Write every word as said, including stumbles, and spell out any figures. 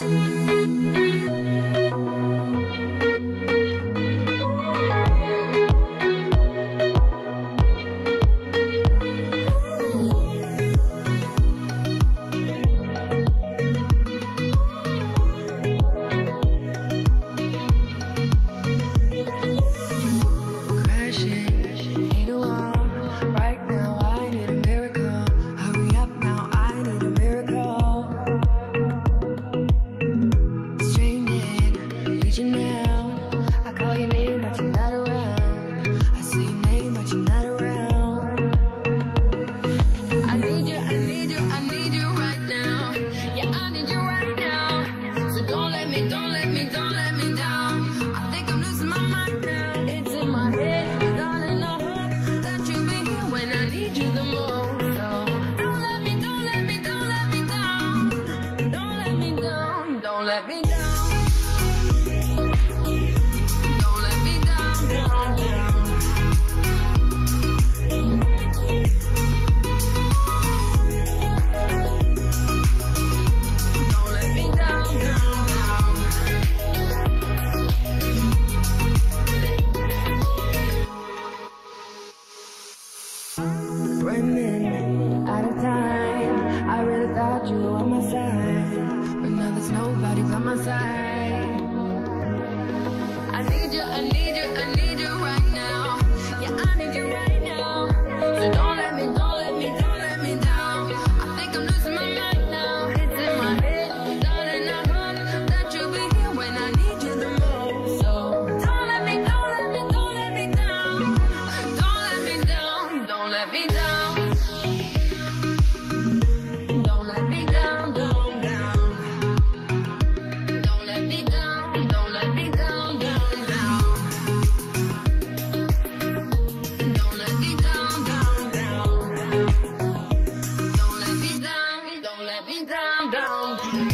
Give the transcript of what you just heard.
Running out of time, I really thought you were on my side, but now there's nobody by my side. I need you, I need you, I need you right now. Yeah, I need you right now. So don't let me, don't let me, don't let me down. I think I'm losing my mind now. It's in my head, darling, I hope that you'll be here when I need you the most. So don't let me, don't let me, don't let me down. Don't let me down, don't let me down. Down, down.